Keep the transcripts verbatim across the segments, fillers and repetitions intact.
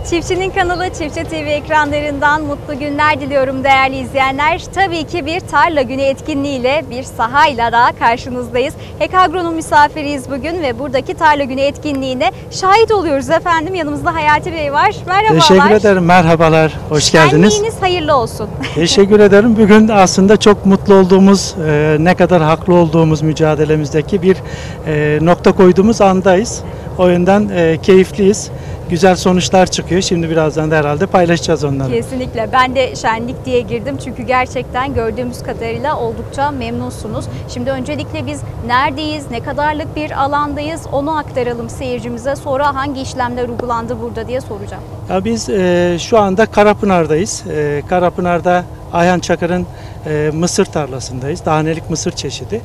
Çiftçinin kanalı Çiftçi T V ekranlarından mutlu günler diliyorum değerli izleyenler. Tabii ki bir tarla günü etkinliğiyle, bir sahayla daha karşınızdayız. Hekagro'nun misafiriyiz bugün ve buradaki tarla günü etkinliğine şahit oluyoruz efendim. Yanımızda Hayati Bey var. Merhabalar. Teşekkür ederim. Merhabalar. Hoş geldiniz. Şenliğiniz hayırlı olsun. Teşekkür ederim. Bugün aslında çok mutlu olduğumuz, e, ne kadar haklı olduğumuz mücadelemizdeki bir e, nokta koyduğumuz andayız. O yönden e, keyifliyiz. Güzel sonuçlar çıkıyor. Şimdi birazdan da herhalde paylaşacağız onları. Kesinlikle. Ben de şenlik diye girdim çünkü gerçekten gördüğümüz kadarıyla oldukça memnunsunuz. Şimdi öncelikle biz neredeyiz, ne kadarlık bir alandayız onu aktaralım seyircimize. Sonra hangi işlemler uygulandı burada diye soracağım. Ya biz e, şu anda Karapınar'dayız. E, Karapınar'da Ayhan Çakır'ın e, mısır tarlasındayız. Dahanelik mısır çeşidi.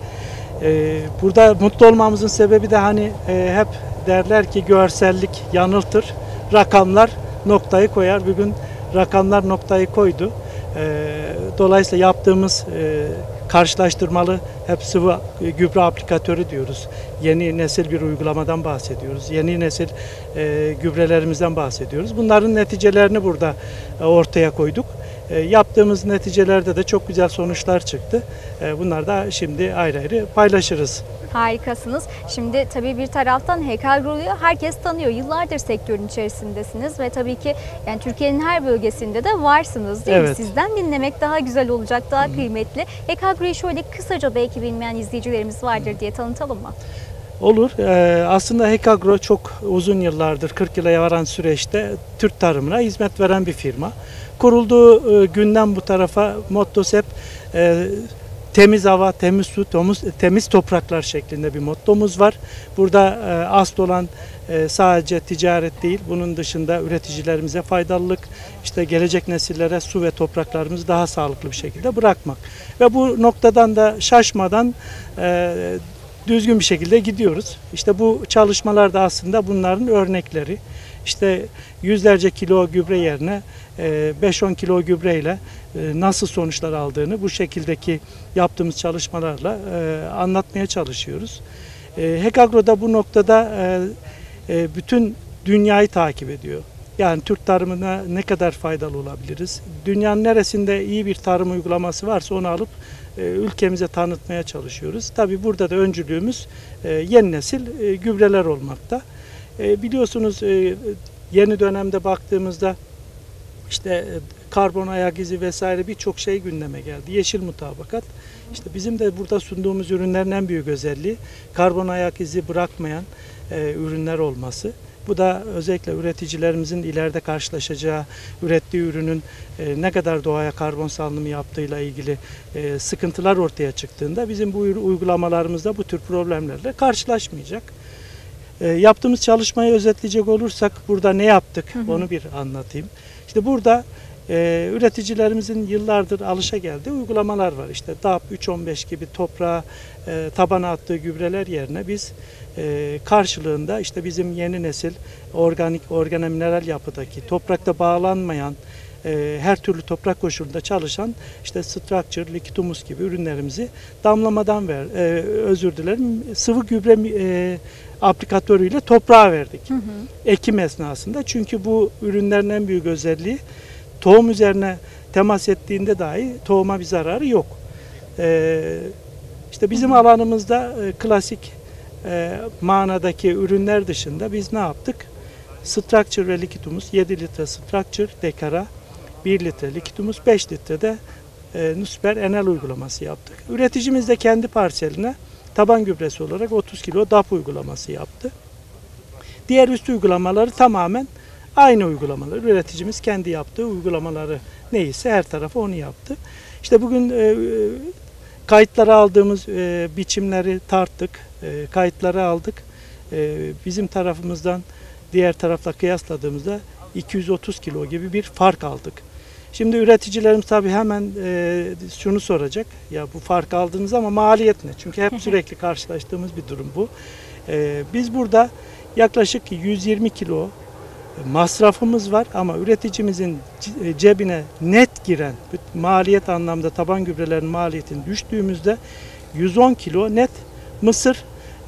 E, burada mutlu olmamızın sebebi de hani e, hep derler ki görsellik yanıltır. Rakamlar noktayı koyar. Bugün rakamlar noktayı koydu. E, dolayısıyla yaptığımız e, karşılaştırmalı hep sıvı gübre aplikatörü diyoruz. Yeni nesil bir uygulamadan bahsediyoruz. Yeni nesil e, gübrelerimizden bahsediyoruz. Bunların neticelerini burada e, ortaya koyduk. E, yaptığımız neticelerde de çok güzel sonuçlar çıktı. E, bunları da şimdi ayrı ayrı paylaşırız. Harikasınız. Şimdi tabii bir taraftan Hekagro'yu herkes tanıyor. Yıllardır sektörün içerisindesiniz ve tabii ki yani Türkiye'nin her bölgesinde de varsınız değil Evet. mi? Sizden dinlemek daha güzel olacak, daha hmm. kıymetli. Hekagro'yu şöyle kısaca belki bilmeyen izleyicilerimiz vardır diye tanıtalım mı? Olur. Ee, aslında Hekagro çok uzun yıllardır, kırk yıla varan süreçte Türk tarımına hizmet veren bir firma. Kurulduğu e, günden bu tarafa mottosu hep e, temiz hava, temiz su, temiz, temiz topraklar şeklinde bir mottomuz var. Burada e, asıl olan e, sadece ticaret değil, bunun dışında üreticilerimize faydalılık, işte gelecek nesillere su ve topraklarımızı daha sağlıklı bir şekilde bırakmak. Ve bu noktadan da şaşmadan e, düzgün bir şekilde gidiyoruz. İşte bu çalışmalar da aslında bunların örnekleri. İşte yüzlerce kilo gübre yerine beş on kilo gübreyle nasıl sonuçlar aldığını bu şekildeki yaptığımız çalışmalarla anlatmaya çalışıyoruz. Hekagro da bu noktada bütün dünyayı takip ediyor. Yani Türk tarımına ne kadar faydalı olabiliriz? Dünyanın neresinde iyi bir tarım uygulaması varsa onu alıp ülkemize tanıtmaya çalışıyoruz. Tabii burada da öncülüğümüz yeni nesil gübreler olmakta. Biliyorsunuz yeni dönemde baktığımızda işte karbon ayak izi vesaire birçok şey gündeme geldi. Yeşil mutabakat. İşte bizim de burada sunduğumuz ürünlerin en büyük özelliği karbon ayak izi bırakmayan ürünler olması. Bu da özellikle üreticilerimizin ileride karşılaşacağı ürettiği ürünün ne kadar doğaya karbon salınımı yaptığıyla ilgili sıkıntılar ortaya çıktığında bizim bu uygulamalarımızda bu tür problemlerle karşılaşmayacak. Yaptığımız çalışmayı özetleyecek olursak burada ne yaptık onu bir anlatayım. İşte burada e, üreticilerimizin yıllardır alışa geldiği uygulamalar var. İşte D A P üç on beş gibi toprağa e, tabana attığı gübreler yerine biz e, karşılığında işte bizim yeni nesil organik organomineral yapıdaki toprakta bağlanmayan e, her türlü toprak koşulunda çalışan işte Structure, Liquid gibi ürünlerimizi damlamadan ver, e, özür dilerim sıvı gübre e, aplikatörüyle toprağa verdik. Hı hı. Ekim esnasında. Çünkü bu ürünlerin en büyük özelliği tohum üzerine temas ettiğinde dahi tohuma bir zararı yok. Ee, işte bizim hı hı. alanımızda e, klasik e, manadaki ürünler dışında biz ne yaptık? Structure ve Liquid yedi litre Structure dekara, bir litre Liquid beş litre de e, Nusper Enel uygulaması yaptık. Üreticimiz de kendi parseline taban gübresi olarak otuz kilo D A P uygulaması yaptı. Diğer üst uygulamaları tamamen aynı uygulamalar. Üreticimiz kendi yaptığı uygulamaları neyse her tarafa onu yaptı. İşte bugün e, kayıtlara aldığımız e, biçimleri tarttık. E, kayıtları aldık. E, bizim tarafımızdan diğer tarafla kıyasladığımızda iki yüz otuz kilo gibi bir fark aldık. Şimdi üreticilerimiz tabii hemen e, şunu soracak. Ya bu fark aldınız ama maliyet ne? Çünkü hep sürekli karşılaştığımız bir durum bu. E, biz burada yaklaşık yüz yirmi kilo masrafımız var ama üreticimizin cebine net giren maliyet anlamda taban gübrelerin maliyetini düştüğümüzde yüz on kilo net mısır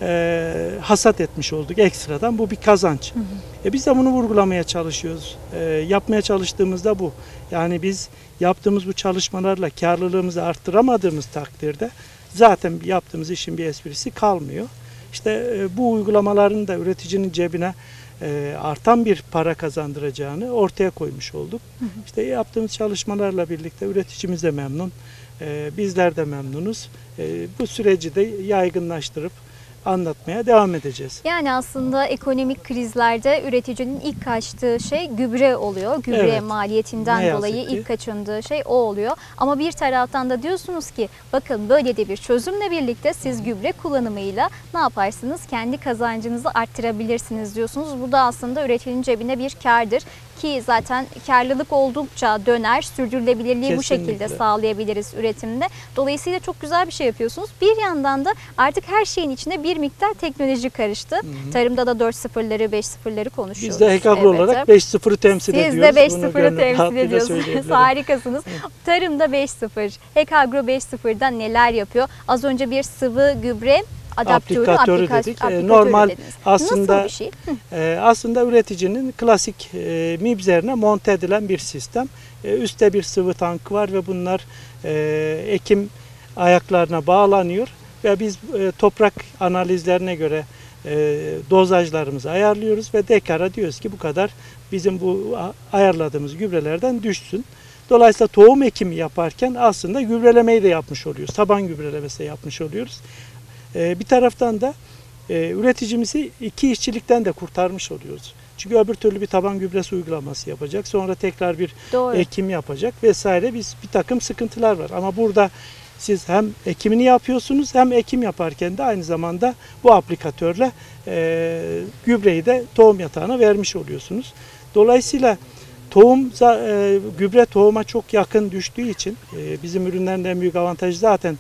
e, hasat etmiş olduk ekstradan. Bu bir kazanç. Hı hı. E, biz de bunu vurgulamaya çalışıyoruz. E, yapmaya çalıştığımızda bu. Yani biz yaptığımız bu çalışmalarla karlılığımızı arttıramadığımız takdirde zaten yaptığımız işin bir esprisi kalmıyor. İşte e, bu uygulamaların da üreticinin cebine e, artan bir para kazandıracağını ortaya koymuş olduk. Hı hı. İşte yaptığımız çalışmalarla birlikte üreticimiz de memnun, e, bizler de memnunuz. E, bu süreci de yaygınlaştırıp anlatmaya devam edeceğiz. Yani aslında ekonomik krizlerde üreticinin ilk kaçtığı şey gübre oluyor. Gübre Evet. maliyetinden Ne dolayı yazık ki. ilk kaçındığı şey o oluyor. Ama bir taraftan da diyorsunuz ki bakın böyle de bir çözümle birlikte siz gübre kullanımıyla ne yaparsınız? Kendi kazancınızı arttırabilirsiniz diyorsunuz. Bu da aslında üreticinin cebine bir kârdır. Ki zaten karlılık oldukça döner, sürdürülebilirliği bu şekilde Kesinlikle. sağlayabiliriz üretimde. Dolayısıyla çok güzel bir şey yapıyorsunuz. Bir yandan da artık her şeyin içine bir miktar teknoloji karıştı. Hı hı. Tarımda da dört sıfırları, beş sıfırları konuşuyoruz. Biz de Hekagro evet. olarak beş sıfırı temsil Siz ediyoruz. Siz de beş Bunu sıfırı temsil ediyorsunuz. Harikasınız. Evet. Tarımda beş sıfır. Hekagro beş sıfırda neler yapıyor? Az önce bir sıvı gübre adaptörü, aplikatörü aplika- dedik. aplikatörü Normal dediniz. aslında Nasıl bir şey? e, aslında üreticinin klasik e, M İ B üzerine monte edilen bir sistem. E, üstte bir sıvı tankı var ve bunlar e, ekim ayaklarına bağlanıyor ve biz e, toprak analizlerine göre e, dozajlarımızı ayarlıyoruz ve dekara diyoruz ki bu kadar bizim bu ayarladığımız gübrelerden düşsün. Dolayısıyla tohum ekimi yaparken aslında gübrelemeyi de yapmış oluyoruz. Taban gübrelemesi de yapmış oluyoruz. Ee, bir taraftan da e, üreticimizi iki işçilikten de kurtarmış oluyoruz. Çünkü öbür türlü bir taban gübresi uygulaması yapacak. Sonra tekrar bir Doğru. ekim yapacak vesaire. Biz bir takım sıkıntılar var. Ama burada siz hem ekimini yapıyorsunuz hem ekim yaparken de aynı zamanda bu aplikatörle e, gübreyi de tohum yatağına vermiş oluyorsunuz. Dolayısıyla tohum, e, gübre tohuma çok yakın düştüğü için e, bizim ürünlerin en büyük avantajı zaten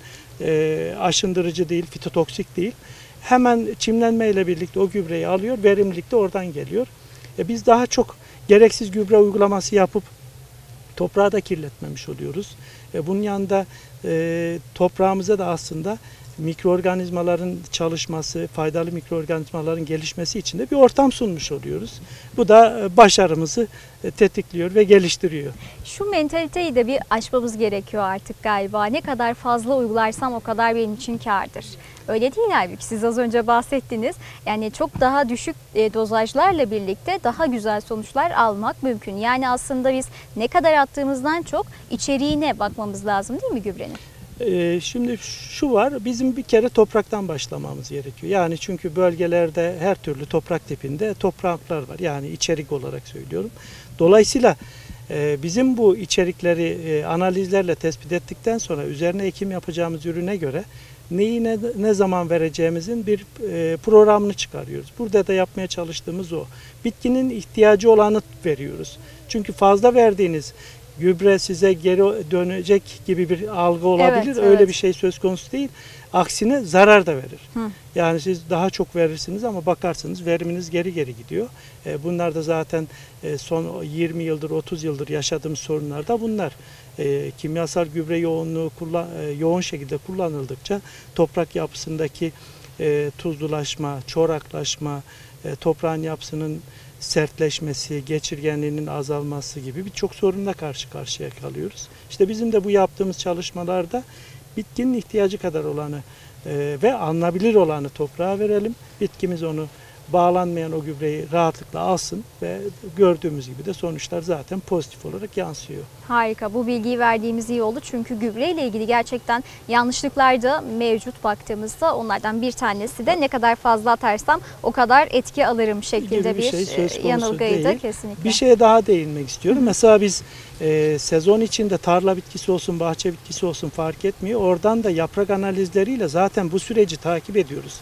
e, aşındırıcı değil, fitotoksik değil. Hemen çimlenmeyle birlikte o gübreyi alıyor, verimlilik de oradan geliyor. E, biz daha çok gereksiz gübre uygulaması yapıp toprağı da kirletmemiş oluyoruz. E, bunun yanında e, toprağımıza da aslında mikroorganizmaların çalışması, faydalı mikroorganizmaların gelişmesi için de bir ortam sunmuş oluyoruz. Bu da başarımızı tetikliyor ve geliştiriyor. Şu mentaliteyi de bir aşmamız gerekiyor artık galiba. Ne kadar fazla uygularsam o kadar benim için kârdır. Öyle değil halbuki. Siz az önce bahsettiniz. Yani çok daha düşük dozajlarla birlikte daha güzel sonuçlar almak mümkün. Yani aslında biz ne kadar attığımızdan çok içeriğine bakmamız lazım değil mi gübrenin? Şimdi şu var, bizim bir kere topraktan başlamamız gerekiyor. Yani çünkü bölgelerde her türlü toprak tipinde topraklar var. Yani içerik olarak söylüyorum. Dolayısıyla bizim bu içerikleri analizlerle tespit ettikten sonra üzerine ekim yapacağımız ürüne göre neyi ne, ne zaman vereceğimizin bir programını çıkarıyoruz. Burada da yapmaya çalıştığımız o. Bitkinin ihtiyacı olanı veriyoruz. Çünkü fazla verdiğiniz gübre size geri dönecek gibi bir algı olabilir. Evet, Öyle evet. bir şey söz konusu değil. Aksine zarar da verir. Hı. Yani siz daha çok verirsiniz ama bakarsınız veriminiz geri geri gidiyor. E, bunlar da zaten e, son yirmi yıldır, otuz yıldır yaşadığımız sorunlar da bunlar. E, kimyasal gübre yoğunluğu kullan, e, yoğun şekilde kullanıldıkça toprak yapısındaki e, tuzlulaşma, çoraklaşma, e, toprağın yapısının sertleşmesi, geçirgenliğinin azalması gibi birçok sorunla karşı karşıya kalıyoruz. İşte bizim de bu yaptığımız çalışmalarda bitkinin ihtiyacı kadar olanı e, ve alınabilir olanı toprağa verelim. Bitkimiz onu bağlanmayan o gübreyi rahatlıkla alsın ve gördüğümüz gibi de sonuçlar zaten pozitif olarak yansıyor. Harika. Bu bilgiyi verdiğimiz iyi oldu. Çünkü gübre ile ilgili gerçekten yanlışlıklar da mevcut baktığımızda. Onlardan bir tanesi de ne kadar fazla atarsam o kadar etki alırım şeklinde bir, bir şey yanılgıydı değil. Kesinlikle. Bir şeye daha değinmek istiyorum. Hı. Mesela biz e, sezon içinde tarla bitkisi olsun, bahçe bitkisi olsun fark etmiyor. Oradan da yaprak analizleriyle zaten bu süreci takip ediyoruz.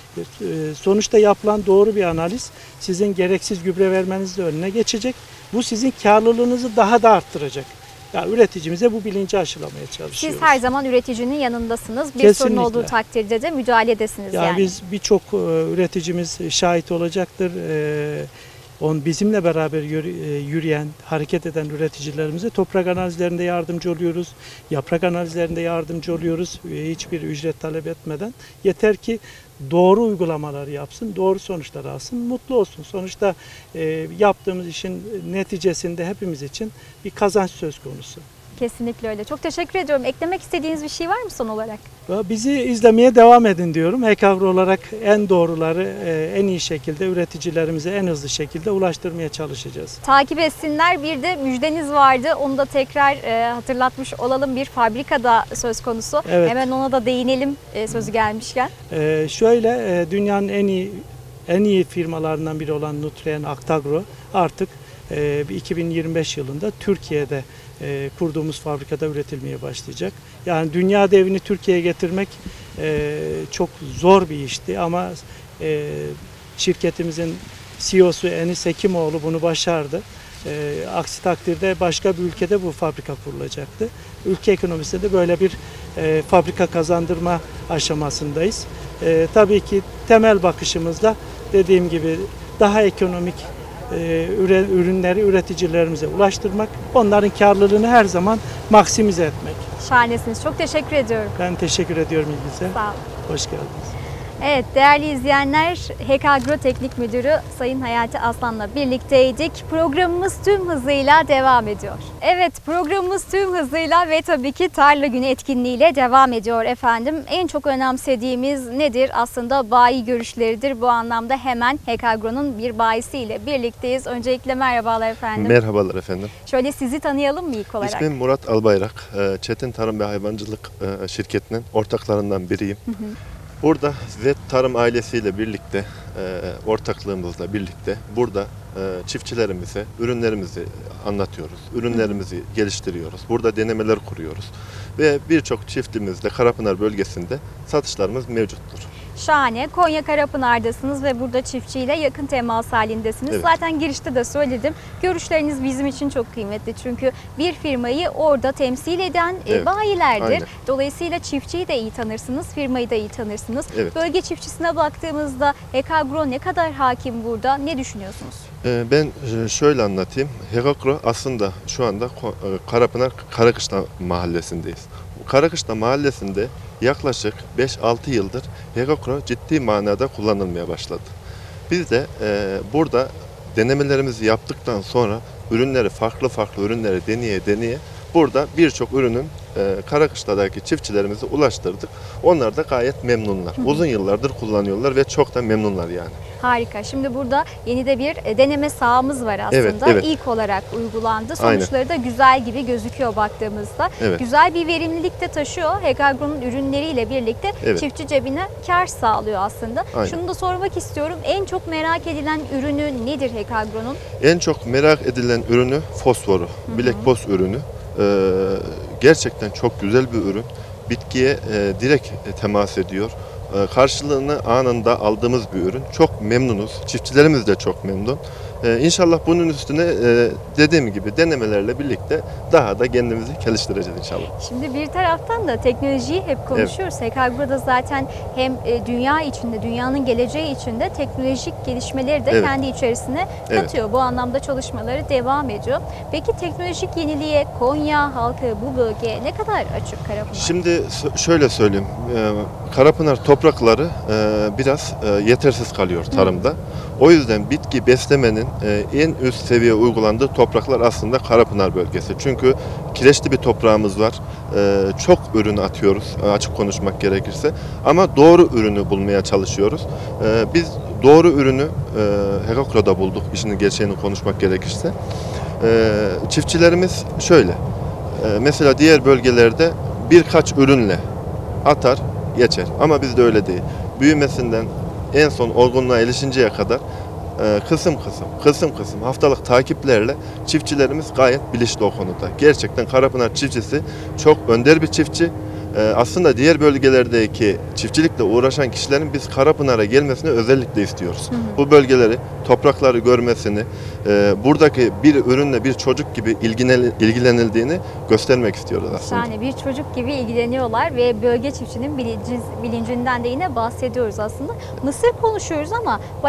Sonuçta yapılan doğru bir analiz sizin gereksiz gübre vermenizin önüne geçecek. Bu sizin karlılığınızı daha da arttıracak. Yani üreticimize bu bilinci aşılamaya çalışıyoruz. Siz her zaman üreticinin yanındasınız. Bir Kesinlikle. sorun olduğu takdirde de müdahaledesiniz yani. yani. Biz birçok üreticimiz şahit olacaktır. on bizimle beraber yürüyen, hareket eden üreticilerimize toprak analizlerinde yardımcı oluyoruz. Yaprak analizlerinde yardımcı oluyoruz. Hiçbir ücret talep etmeden. Yeter ki doğru uygulamaları yapsın, doğru sonuçlar alsın, mutlu olsun. Sonuçta e, yaptığımız işin neticesinde hepimiz için bir kazanç söz konusu. Kesinlikle öyle. Çok teşekkür ediyorum. Eklemek istediğiniz bir şey var mı son olarak? Bizi izlemeye devam edin diyorum. Hekagro olarak en doğruları en iyi şekilde üreticilerimize en hızlı şekilde ulaştırmaya çalışacağız. Takip etsinler. Bir de müjdeniz vardı. Onu da tekrar hatırlatmış olalım. Bir fabrikada söz konusu. Evet. Hemen ona da değinelim sözü gelmişken. Ee, şöyle dünyanın en iyi en iyi firmalarından biri olan Nutrien Actagro artık e, iki bin yirmi beş yılında Türkiye'de E, kurduğumuz fabrikada üretilmeye başlayacak. Yani dünya devini Türkiye'ye getirmek e, çok zor bir işti ama e, şirketimizin C E O'su Enis Hekimoğlu bunu başardı. E, aksi takdirde başka bir ülkede bu fabrika kurulacaktı. Ülke ekonomisinde de böyle bir e, fabrika kazandırma aşamasındayız. E, tabii ki temel bakışımızla dediğim gibi daha ekonomik ürünleri üreticilerimize ulaştırmak, onların karlılığını her zaman maksimize etmek. Şahanesiniz. Çok teşekkür ediyorum. Ben teşekkür ediyorum ilginize. Sağ olun. Hoş geldiniz. Evet değerli izleyenler, Hekagro Teknik Müdürü Sayın Hayati Aslan'la birlikteydik. Programımız tüm hızıyla devam ediyor. Evet programımız tüm hızıyla ve tabii ki Tarla Günü etkinliğiyle devam ediyor efendim. En çok önemsediğimiz nedir? Aslında bayi görüşleridir. Bu anlamda hemen Hekagro'nun bir bayisiyle birlikteyiz. Öncelikle merhabalar efendim. Merhabalar efendim. Şöyle sizi tanıyalım mı ilk olarak? İsmim Murat Albayrak. Çetin Tarım ve Hayvancılık şirketinin ortaklarından biriyim. Hı hı. Burada Zet Tarım ailesiyle birlikte, e, ortaklığımızla birlikte burada e, çiftçilerimize ürünlerimizi anlatıyoruz, ürünlerimizi geliştiriyoruz. Burada denemeler kuruyoruz ve birçok çiftlimizde Karapınar bölgesinde satışlarımız mevcuttur. Şahane. Konya Karapınar'dasınız ve burada çiftçiyle yakın temas halindesiniz. Evet. Zaten girişte de söyledim. Görüşleriniz bizim için çok kıymetli. Çünkü bir firmayı orada temsil eden evet. bayilerdir. Aynen. Dolayısıyla çiftçiyi de iyi tanırsınız, firmayı da iyi tanırsınız. Evet. Bölge çiftçisine baktığımızda Hekagro ne kadar hakim burada? Ne düşünüyorsunuz? Ben şöyle anlatayım. Hekagro aslında şu anda Karapınar Karakışla mahallesindeyiz. Karakışla mahallesinde yaklaşık beş altı yıldır Hekagro ciddi manada kullanılmaya başladı. Biz de e, burada denemelerimizi yaptıktan sonra ürünleri farklı farklı ürünleri deneye deneye burada birçok ürünün e, Karakışla'daki çiftçilerimize ulaştırdık. Onlar da gayet memnunlar. Hı hı. Uzun yıllardır kullanıyorlar ve çok da memnunlar yani. Harika. Şimdi burada yeni de bir deneme sahamız var aslında. Evet, evet. İlk olarak uygulandı. Sonuçları Aynen. da güzel gibi gözüküyor baktığımızda. Evet. Güzel bir verimlilik de taşıyor. Hekagro'nun ürünleriyle birlikte evet. çiftçi cebine kar sağlıyor aslında. Aynen. Şunu da sormak istiyorum. En çok merak edilen ürünü nedir Hekagro'nun? En çok merak edilen ürünü fosforu. Hı-hı. Black Phos ürünü. Ee, gerçekten çok güzel bir ürün. Bitkiye e, direkt temas ediyor. Karşılığını anında aldığımız bir ürün. Çok memnunuz. Çiftçilerimiz de çok memnun. Ee, İnşallah bunun üstüne e, dediğim gibi denemelerle birlikte daha da kendimizi geliştireceğiz inşallah. Şimdi bir taraftan da teknolojiyi hep konuşuyoruz. Evet. Hekagro'da zaten hem dünya içinde, dünyanın geleceği içinde teknolojik gelişmeleri de evet. kendi içerisine katıyor. Evet. Bu anlamda çalışmaları devam ediyor. Peki teknolojik yeniliğe Konya halkı, bu bölgeye ne kadar açık Karapınar? Şimdi şöyle söyleyeyim. Karapınar toprakları biraz yetersiz kalıyor tarımda. Hı. O yüzden bitki beslemenin en üst seviye uygulandığı topraklar aslında Karapınar bölgesi. Çünkü kireçli bir toprağımız var. Çok ürün atıyoruz açık konuşmak gerekirse. Ama doğru ürünü bulmaya çalışıyoruz. Biz doğru ürünü Hekagro'da bulduk, işin gerçeğini konuşmak gerekirse. Çiftçilerimiz şöyle. Mesela diğer bölgelerde birkaç ürünle atar geçer. Ama bizde öyle değil. Büyümesinden en son olgunluğa erişinceye kadar kısım kısım, kısım kısım haftalık takiplerle çiftçilerimiz gayet bilinçli o konuda. Gerçekten Karapınar çiftçisi çok önder bir çiftçi. Aslında diğer bölgelerdeki çiftçilikle uğraşan kişilerin biz Karapınar'a gelmesini özellikle istiyoruz. Hı hı. Bu bölgeleri, toprakları görmesini, buradaki bir ürünle bir çocuk gibi ilgilenildiğini göstermek istiyoruz aslında. Yani bir çocuk gibi ilgileniyorlar ve bölge çiftçinin bilinci, bilincinden de yine bahsediyoruz aslında. Mısır konuşuyoruz ama başka hangi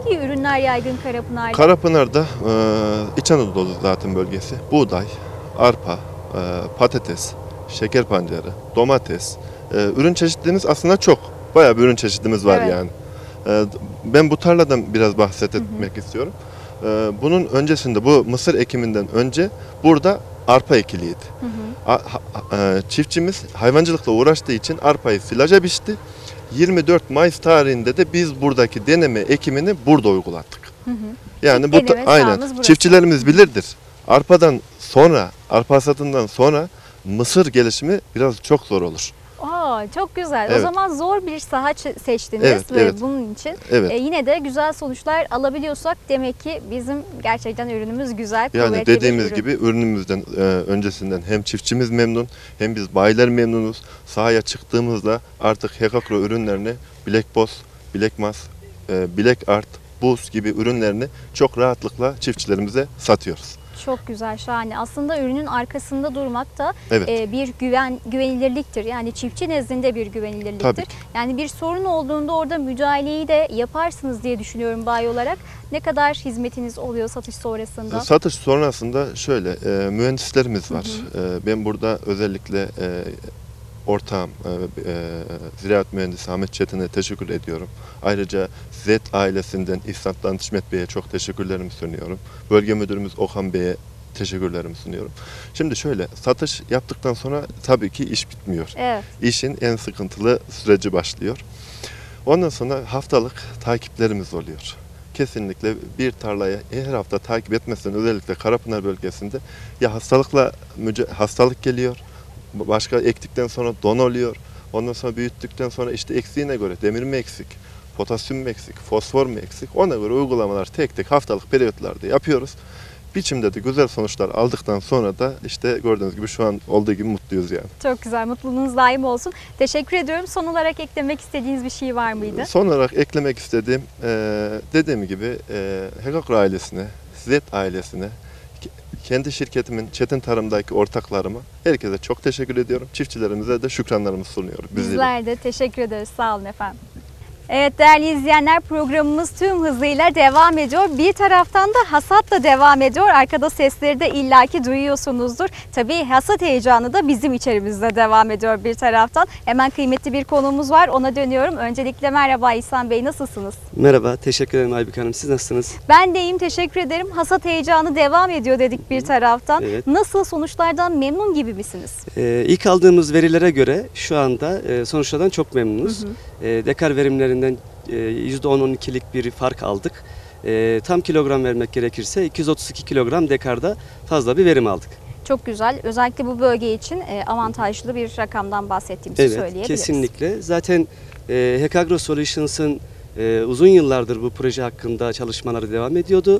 Hangi ürünler yaygın Karapınar'da? Karapınar'da e, İç Anadolu zaten bölgesi. Buğday, arpa, e, patates, şeker pancarı, domates. E, ürün çeşitliliğimiz aslında çok. Bayağı bir ürün çeşitliliğimiz var Evet. yani. E, ben bu tarladan biraz bahsetmek istiyorum. E, bunun öncesinde, bu mısır ekiminden önce burada arpa ekiliydi. Hı hı. A- ha- e, çiftçimiz hayvancılıkla uğraştığı için arpayı silaja biçti. yirmi dört Mayıs tarihinde de biz buradaki deneme ekimini burada uyguladık. Hı hı. Yani İlk bu ta- deneme aynen sahamız burası. çiftçilerimiz bilirdir. Arpadan sonra, arpa hasatından sonra mısır gelişimi biraz çok zor olur. Aa, çok güzel. O Evet. zaman zor bir saha ç- seçtiniz Evet, ve evet. bunun için Evet. e, yine de güzel sonuçlar alabiliyorsak demek ki bizim gerçekten ürünümüz güzel, Yani kuvvetli bir dediğimiz ürün. gibi ürünümüzden e, öncesinden hem çiftçimiz memnun hem biz bayiler memnunuz. Sahaya çıktığımızda artık Hekagro ürünlerini Black Boss, Black Mass, e, Black Art, Buz gibi ürünlerini çok rahatlıkla çiftçilerimize satıyoruz. Çok güzel, şahane. Aslında ürünün arkasında durmak da Evet. e, bir güven güvenilirliktir. Yani çiftçi nezdinde bir güvenilirliktir. Tabii ki. Yani bir sorun olduğunda orada müdahaleyi de yaparsınız diye düşünüyorum bayi olarak. Ne kadar hizmetiniz oluyor satış sonrasında? Satış sonrasında şöyle e, mühendislerimiz var. E, ben burada özellikle e, ortağım e, e, ziraat mühendisi Ahmet Çetin'e teşekkür ediyorum. Ayrıca Z ailesinden İhsan Danışmet Bey'e çok teşekkürlerimi sunuyorum. Bölge müdürümüz Okan Bey'e teşekkürlerimi sunuyorum. Şimdi şöyle, satış yaptıktan sonra tabii ki iş bitmiyor. Evet. İşin en sıkıntılı süreci başlıyor. Ondan sonra haftalık takiplerimiz oluyor. Kesinlikle bir tarlayı her hafta takip etmezsen özellikle Karapınar bölgesinde ya hastalıkla müce- hastalık geliyor, başka ektikten sonra don oluyor. Ondan sonra büyüttükten sonra işte eksiğine göre demir mi eksik, potasyum mu eksik, fosfor mu eksik, ona göre uygulamalar tek tek haftalık periyotlarda yapıyoruz. Biçimde de güzel sonuçlar aldıktan sonra da işte gördüğünüz gibi şu an olduğu gibi mutluyuz yani. Çok güzel. Mutluluğunuz daim olsun. Teşekkür ediyorum. Son olarak eklemek istediğiniz bir şey var mıydı? Son olarak eklemek istediğim e, dediğim gibi e, Hekagro ailesine, Z ailesine, ke- kendi şirketimin Çetin Tarım'daki ortaklarıma herkese çok teşekkür ediyorum. Çiftçilerimize de şükranlarımı sunuyorum. Bizleri. Bizler de teşekkür ederiz. Sağ olun efendim. Evet değerli izleyenler, programımız tüm hızıyla devam ediyor. Bir taraftan da hasat da devam ediyor. Arkada sesleri de illaki duyuyorsunuzdur. Tabii hasat heyecanı da bizim içerimizde devam ediyor bir taraftan. Hemen kıymetli bir konuğumuz var, ona dönüyorum. Öncelikle merhaba İhsan Bey, nasılsınız? Merhaba, teşekkür ederim Aybük Hanım. Siz nasılsınız? Ben de iyiyim, teşekkür ederim. Hasat heyecanı devam ediyor dedik bir taraftan. Evet. Nasıl, sonuçlardan memnun gibi misiniz? Ee, ilk aldığımız verilere göre şu anda e, sonuçlardan çok memnunuz. Hı hı. E, dekar verimlerinden e, yüzde on on ikilik bir fark aldık. E, tam kilogram vermek gerekirse iki yüz otuz iki kilogram dekarda fazla bir verim aldık. Çok güzel. Özellikle bu bölge için e, avantajlı bir rakamdan bahsettiğimizi Evet, söyleyebiliriz. kesinlikle. Zaten e, Hekagro Solutions'ın e, uzun yıllardır bu proje hakkında çalışmaları devam ediyordu.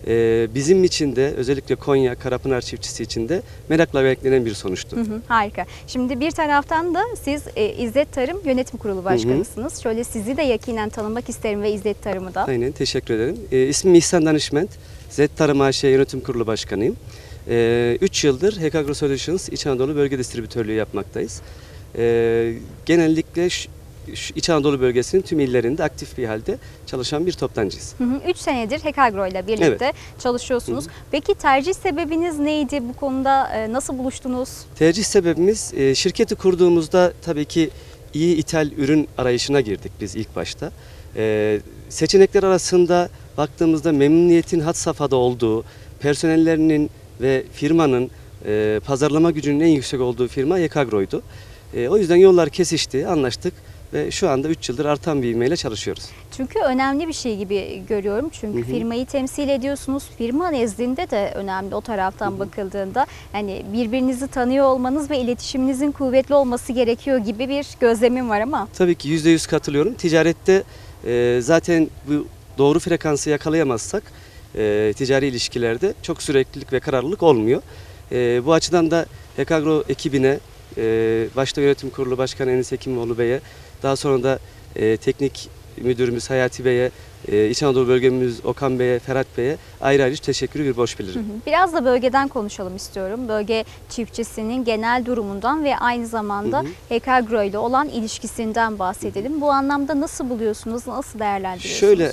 E, bizim için de özellikle Konya, Karapınar çiftçisi için de merakla beklenen bir sonuçtu. Hı hı, harika. Şimdi bir taraftan da siz e, İzzet Tarım Yönetim Kurulu Başkanısınız. Şöyle sizi de yakinen tanımak isterim ve İzzet Tarım'ı da. Aynen, teşekkür ederim. E, ismim İhsan Danışment. Z Tarım A Ş Yönetim Kurulu Başkanıyım. üç yıldır Hekagro Solutions İç Anadolu Bölge Distribütörlüğü yapmaktayız. E, genellikle şu, şu İç Anadolu bölgesinin tüm illerinde aktif bir halde çalışan bir toptancıyız. üç senedir Hekagro ile birlikte Evet. çalışıyorsunuz. Hı hı. Peki tercih sebebiniz neydi? Bu konuda e, nasıl buluştunuz? Tercih sebebimiz e, şirketi kurduğumuzda tabii ki iyi ithal ürün arayışına girdik biz ilk başta. E, seçenekler arasında baktığımızda memnuniyetin had safhada olduğu, personellerinin ve firmanın e, pazarlama gücünün en yüksek olduğu firma Hekagro'ydu. E, o yüzden yollar kesişti, anlaştık ve şu anda üç yıldır artan bir ivmeyle çalışıyoruz. Çünkü önemli bir şey gibi görüyorum. Çünkü Hı hı. firmayı temsil ediyorsunuz. Firma nezdinde de önemli o taraftan Hı hı. bakıldığında. Hani birbirinizi tanıyor olmanız ve iletişiminizin kuvvetli olması gerekiyor gibi bir gözlemim var ama. Tabii ki yüzde yüz katılıyorum. Ticarette e, zaten bu doğru frekansı yakalayamazsak e, ticari ilişkilerde çok süreklilik ve kararlılık olmuyor. E, bu açıdan da Hekagro ekibine, e, başta Yönetim Kurulu Başkanı Enis Hekimoğlu Bey'e, daha sonra da e, teknik müdürümüz Hayati Bey'e, e, İç Anadolu bölgemiz Okan Bey'e, Ferhat Bey'e ayrı ayrı teşekkürü bir borç bilirim. Biraz da bölgeden konuşalım istiyorum. Bölge çiftçisinin genel durumundan ve aynı zamanda Hı hı. Hekagro ile olan ilişkisinden bahsedelim. Bu anlamda nasıl buluyorsunuz, nasıl değerlendiriyorsunuz? Şöyle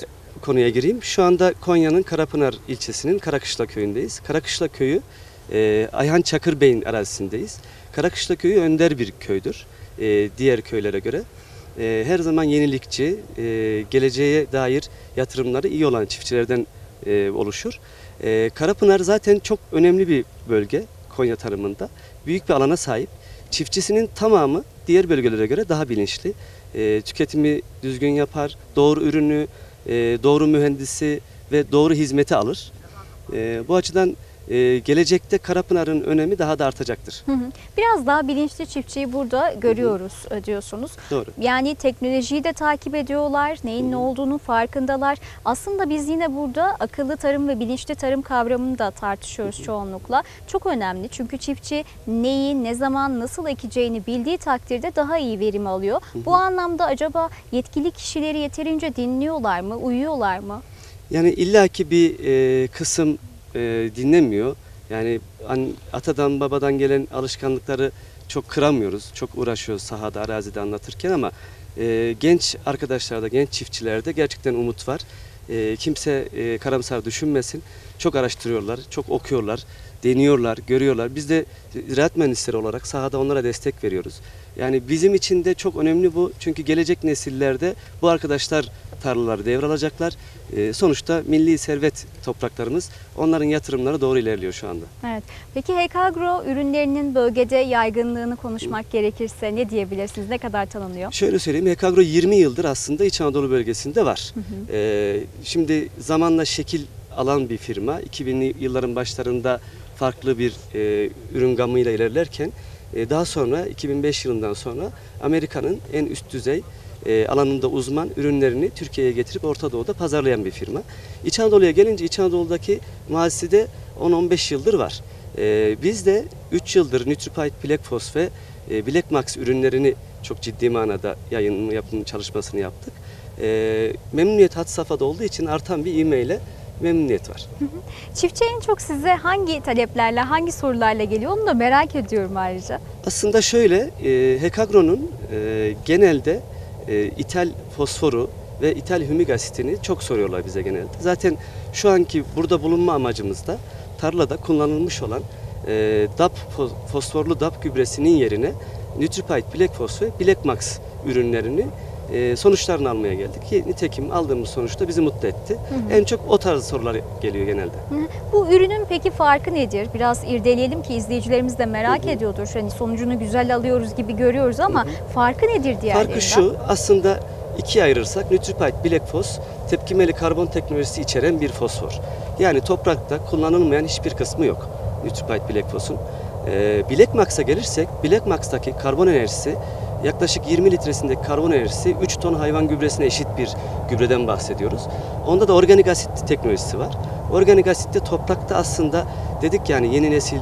konuya gireyim. Şu anda Konya'nın Karapınar ilçesinin Karakışla köyündeyiz. Karakışla köyü e, Ayhan Çakır Bey'in arazisindeyiz. Karakışla köyü önder bir köydür e, diğer köylere göre. E, her zaman yenilikçi, e, geleceğe dair yatırımları iyi olan çiftçilerden e, oluşur. E, Karapınar zaten çok önemli bir bölge Konya tarımında. Büyük bir alana sahip. Çiftçisinin tamamı diğer bölgelere göre daha bilinçli. E, tüketimi düzgün yapar, doğru ürünü, e, doğru mühendisi ve doğru hizmeti alır. E, bu açıdan e, gelecekte Karapınar'ın önemi daha da artacaktır. Hı hı. Biraz daha bilinçli çiftçiyi burada görüyoruz hı hı. diyorsunuz. Doğru. Yani teknolojiyi de takip ediyorlar, neyin hı hı. ne olduğunu farkındalar. Aslında biz yine burada akıllı tarım ve bilinçli tarım kavramını da tartışıyoruz hı hı. çoğunlukla. Çok önemli çünkü çiftçi neyi, ne zaman, nasıl ekeceğini bildiği takdirde daha iyi verim alıyor. Hı hı. Bu anlamda acaba yetkili kişileri yeterince dinliyorlar mı, uyuyorlar mı? Yani illaki bir e, kısım e, dinlemiyor. Yani an, atadan babadan gelen alışkanlıkları çok kıramıyoruz. Çok uğraşıyoruz sahada, arazide anlatırken ama e, genç arkadaşlarda, genç çiftçilerde gerçekten umut var. E, kimse e, karamsar düşünmesin. Çok araştırıyorlar, çok okuyorlar, deniyorlar, görüyorlar. Biz de ziraat mühendisleri olarak sahada onlara destek veriyoruz. Yani bizim için de çok önemli bu. Çünkü gelecek nesillerde bu arkadaşlar tarlaları devralacaklar. Ee, sonuçta milli servet topraklarımız, onların yatırımları doğru ilerliyor şu anda. Evet. Peki Hekagro ürünlerinin bölgede yaygınlığını konuşmak Hı. gerekirse ne diyebilirsiniz? Ne kadar tanınıyor? Şöyle söyleyeyim, Hekagro yirmi yıldır aslında İç Anadolu bölgesinde var. Hı hı. Ee, şimdi zamanla şekil alan bir firma. iki binli yılların başlarında farklı bir e, ürün gamıyla ilerlerken e, daha sonra iki bin beş yılından sonra Amerika'nın en üst düzey e, alanında uzman ürünlerini Türkiye'ye getirip Orta Doğu'da pazarlayan bir firma. İç Anadolu'ya gelince İç Anadolu'daki muhasede on on beş yıldır var. E, biz de üç yıldır Nutripite, Black Phos ve e, Black Max ürünlerini çok ciddi manada yayın yapım çalışmasını yaptık. E, memnuniyet had safhada olduğu için artan bir ivmeyle memnuniyet var. Çiftçi en çok size hangi taleplerle, hangi sorularla geliyor onu da merak ediyorum ayrıca. Aslında şöyle, e, Hekagro'nun e, genelde e, ithal fosforu ve ithal hümik asitini çok soruyorlar bize genelde. Zaten şu anki burada bulunma amacımız da tarlada kullanılmış olan e, D A P, fosforlu D A P gübresinin yerine Nutripite, Black Phos ve Black Max ürünlerini e, sonuçlarını almaya geldik. Ki nitekim aldığımız sonuçta bizi mutlu etti. Hı hı. En çok o tarz sorular geliyor genelde. Hı hı. Bu ürünün peki farkı nedir? Biraz irdeleyelim ki izleyicilerimiz de merak hı hı. ediyordur. Hani sonucunu güzel alıyoruz gibi görüyoruz ama hı hı. farkı nedir diğerlerinden? Farkı şu, aslında ikiye ayırırsak Nutripite, Black Phos tepkimeli karbon teknolojisi içeren bir fosfor. Yani toprakta kullanılmayan hiçbir kısmı yok Nutripite, Black Phos'un. Ee, Black Max'a gelirsek, Black Max'taki karbon enerjisi yaklaşık yirmi litresindeki karbon enerjisi üç ton hayvan gübresine eşit bir gübreden bahsediyoruz. Onda da organik asit teknolojisi var. Organik asit de toprakta aslında dedik yani yeni nesil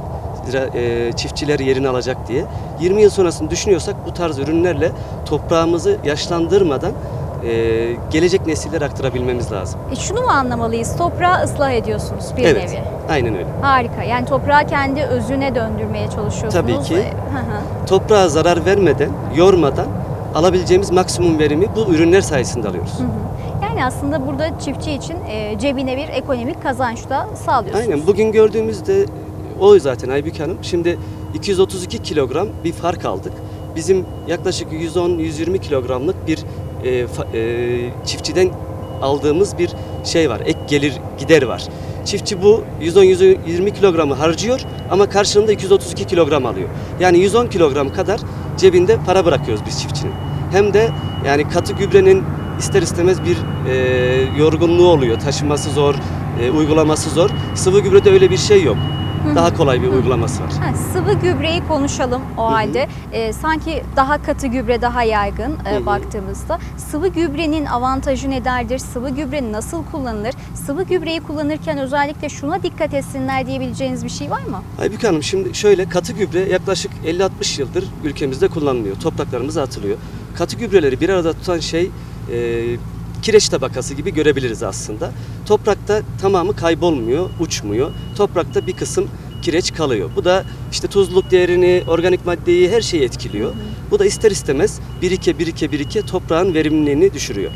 e, çiftçiler yerini alacak diye. yirmi yıl sonrasını düşünüyorsak bu tarz ürünlerle toprağımızı yaşlandırmadan e, gelecek nesillere aktarabilmemiz lazım. E şunu mu anlamalıyız? Toprağı ıslah ediyorsunuz bir evet, nevi. Aynen öyle. Harika. Yani toprağı kendi özüne döndürmeye çalışıyorsunuz. Tabii ki. Toprağa zarar vermeden, yormadan alabileceğimiz maksimum verimi bu ürünler sayesinde alıyoruz. Hı hı. Yani aslında burada çiftçi için e, cebine bir ekonomik kazanç da sağlıyorsunuz. Aynen. Bugün gördüğümüzde o zaten Aybüke Hanım. Şimdi iki yüz otuz iki kilogram bir fark aldık. Bizim yaklaşık yüz on yüz yirmi kilogramlık bir e, fa, e, çiftçiden aldığımız bir şey var. Ek gelir gider var. Çiftçi bu yüz on yüz yirmi kilogramı harcıyor ama karşılığında iki yüz otuz iki kilogram alıyor. Yani yüz on kilogram kadar cebinde para bırakıyoruz biz çiftçinin. Hem de yani katı gübrenin ister istemez bir e, yorgunluğu oluyor. Taşıması zor, e, uygulaması zor. Sıvı gübrede öyle bir şey yok. Daha kolay bir Hı-hı. uygulaması var. Ha, sıvı gübreyi konuşalım o Hı-hı. halde. Ee, sanki daha katı gübre daha yaygın e, baktığımızda. Sıvı gübrenin avantajı nelerdir? Sıvı gübre nasıl kullanılır? Sıvı gübreyi kullanırken özellikle şuna dikkat etsinler diyebileceğiniz bir şey var mı? Aybüke Hanım, şimdi şöyle, katı gübre yaklaşık elli altmış yıldır ülkemizde kullanılıyor. Topraklarımıza atılıyor. Katı gübreleri bir arada tutan şey e, kireç tabakası gibi görebiliriz aslında. Toprakta tamamı kaybolmuyor, uçmuyor. Toprakta bir kısım kireç kalıyor. Bu da işte tuzluluk değerini, organik maddeyi, her şeyi etkiliyor. Bu da ister istemez birike birike birike toprağın verimliliğini düşürüyor.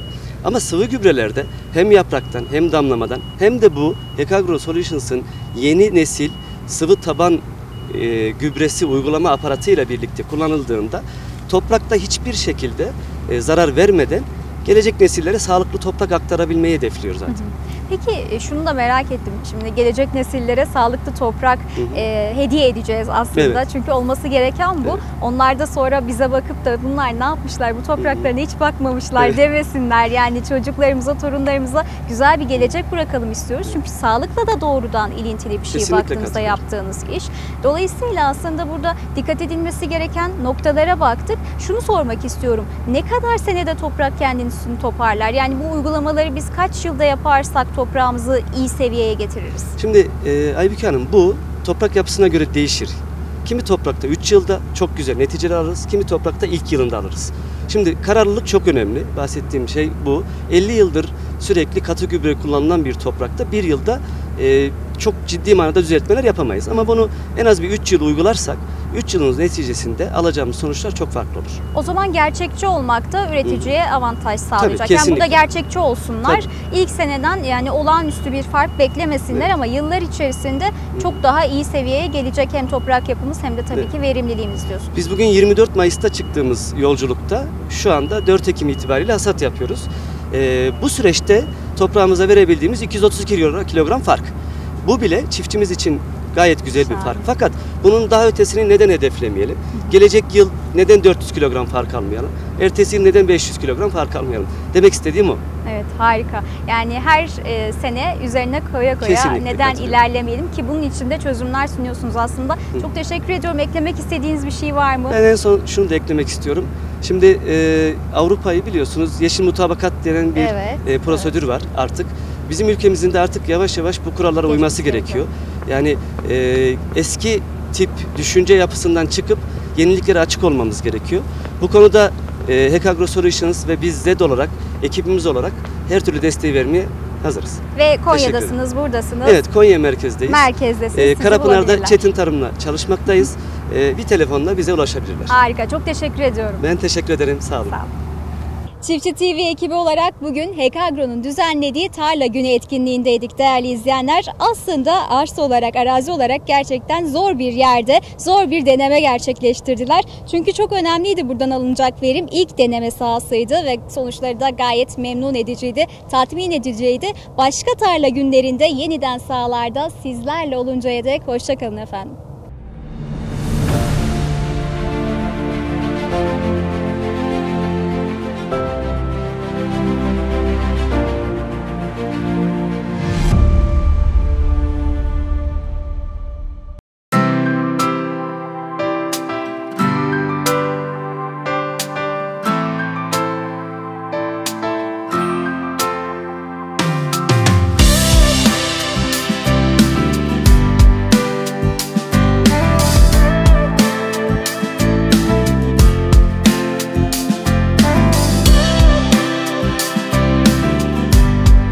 Ama sıvı gübrelerde hem yapraktan hem damlamadan hem de bu Hekagro Solutions'ın yeni nesil sıvı taban e, gübresi uygulama aparatıyla birlikte kullanıldığında toprakta hiçbir şekilde e, zarar vermeden gelecek nesillere sağlıklı toprak aktarabilmeyi hedefliyor zaten. Hı hı. Peki şunu da merak ettim. Şimdi gelecek nesillere sağlıklı toprak hı hı. E, hediye edeceğiz aslında. Evet. Çünkü olması gereken bu. Evet. Onlar da sonra bize bakıp da bunlar ne yapmışlar, bu topraklarına hiç bakmamışlar evet. demesinler. Yani çocuklarımıza, torunlarımıza güzel bir gelecek bırakalım istiyoruz. Çünkü sağlıkla da doğrudan ilintili bir şey baktığınızda yaptığınız iş. Dolayısıyla aslında burada dikkat edilmesi gereken noktalara baktık. Şunu sormak istiyorum. Ne kadar senede toprak kendini toparlar? Yani bu uygulamaları biz kaç yılda yaparsak toprağımızı iyi seviyeye getiririz? Şimdi e, Aybüke Hanım, bu toprak yapısına göre değişir. Kimi toprakta üç yılda çok güzel neticeler alırız, kimi toprakta ilk yılında alırız. Şimdi kararlılık çok önemli. Bahsettiğim şey bu. elli yıldır sürekli katı gübre kullanılan bir toprakta bir yılda e, çok ciddi manada düzeltmeler yapamayız. Ama bunu en az bir üç yıl uygularsak üç yılın neticesinde alacağımız sonuçlar çok farklı olur. O zaman gerçekçi olmak da üreticiye Hı. avantaj sağlayacak. Tabii, yani burada gerçekçi olsunlar. Tabii. İlk seneden yani olağanüstü bir fark beklemesinler evet. ama yıllar içerisinde Hı. çok daha iyi seviyeye gelecek hem toprak yapımız hem de tabii evet. ki verimliliğimiz diyorsunuz. Biz bugün yirmi dört Mayıs'ta çıktığımız yolculukta şu anda dört Ekim itibariyle hasat yapıyoruz. Ee, bu süreçte toprağımıza verebildiğimiz iki yüz otuz iki kilogram fark. Bu bile çiftçimiz için gayet güzel bir fark. Fakat bunun daha ötesini neden hedeflemeyelim? Gelecek yıl neden dört yüz kilogram fark almayalım? Ertesi yıl neden beş yüz kilogram fark almayalım? Demek istediğim o. Evet, harika. Yani her e, sene üzerine koya koya Kesinlikle, neden ilerlemeyelim ki bunun için de çözümler sunuyorsunuz aslında. Hı. Çok teşekkür ediyorum. Eklemek istediğiniz bir şey var mı? Ben en son şunu da eklemek istiyorum. Şimdi e, Avrupa'yı biliyorsunuz, yeşil mutabakat denen bir evet, e, prosedür evet. var artık. Bizim ülkemizin de artık yavaş yavaş bu kurallara uyması gerekiyor. Yani e, eski tip düşünce yapısından çıkıp yeniliklere açık olmamız gerekiyor. Bu konuda e, Hekagro Solutions ve biz Z E D olarak, ekibimiz olarak her türlü desteği vermeye hazırız. Ve Konya'dasınız, buradasınız. Evet, Konya merkezdeyiz. Merkezdesiniz. E, Karapınar'da Çetin Tarım'la çalışmaktayız. E, bir telefonla bize ulaşabilirler. Harika, çok teşekkür ediyorum. Ben teşekkür ederim, sağ olun. Sağ olun. Çiftçi T V ekibi olarak bugün Hekagro'nun düzenlediği Tarla Günü etkinliğindeydik değerli izleyenler. Aslında arsa olarak, arazi olarak gerçekten zor bir yerde, zor bir deneme gerçekleştirdiler. Çünkü çok önemliydi buradan alınacak verim. İlk deneme sahasıydı ve sonuçları da gayet memnun ediciydi, tatmin ediciydi. Başka tarla günlerinde yeniden sahalarda sizlerle oluncaya dek hoşça kalın efendim.